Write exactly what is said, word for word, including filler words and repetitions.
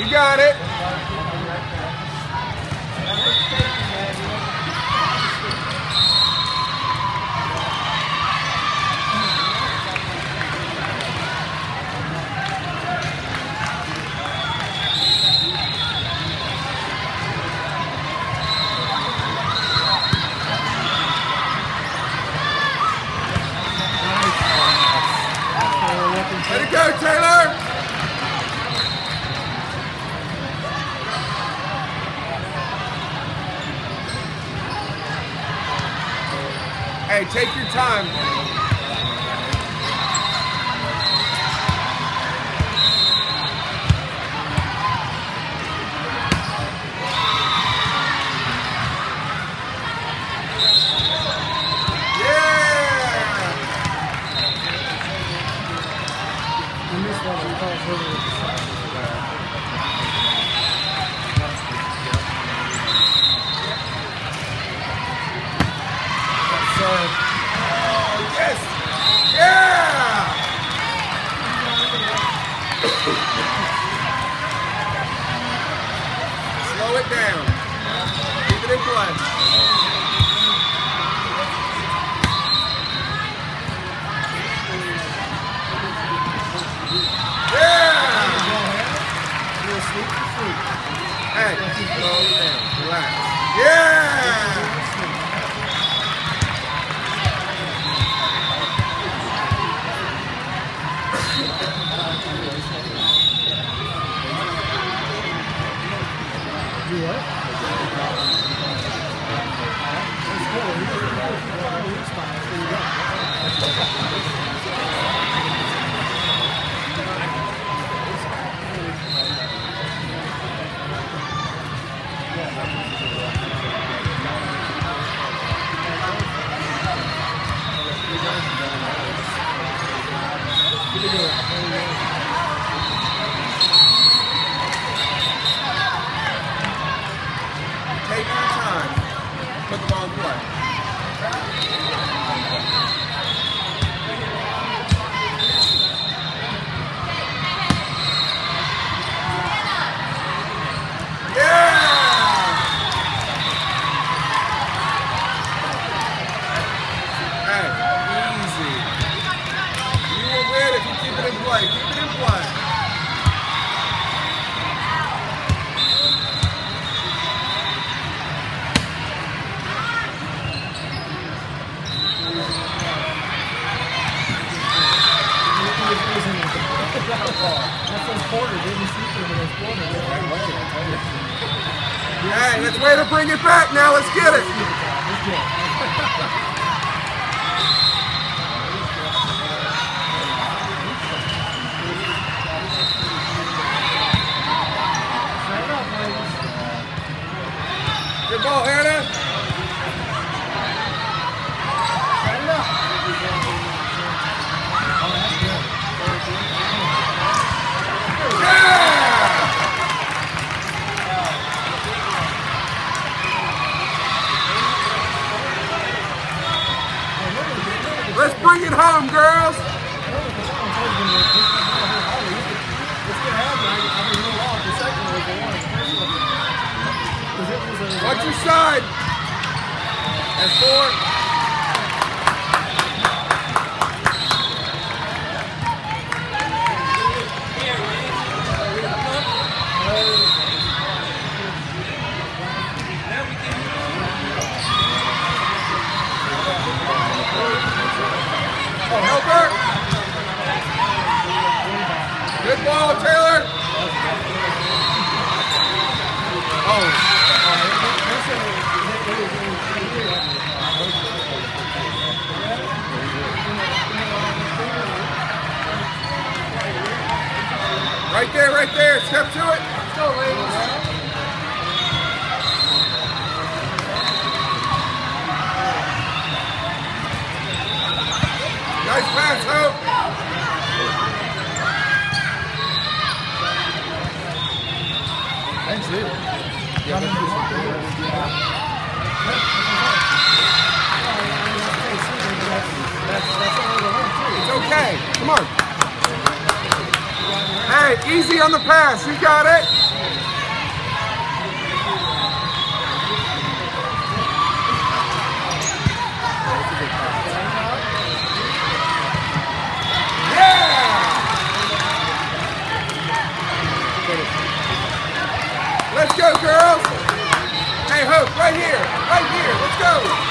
You got it. Let it go, Taylor! Hey, take your time. Slow it down. Keep it in play. Yeah! Hey, slow it down. Relax. Yeah! Take your time. Put the ball in play. Play. Keep it in play. Hey, let's way to bring it back now. Let's get it. Good ball, Hannah. Let's bring it home, girls. Watch your side. That's four. Oh, help her. Good ball, Taylor. Oh. Right there, right there. Step to it. Let's go, ladies. Nice pass, Hope. Thanks, dude. It's okay. Come on. Hey, easy on the pass. You got it. Right here. Right here. Let's go.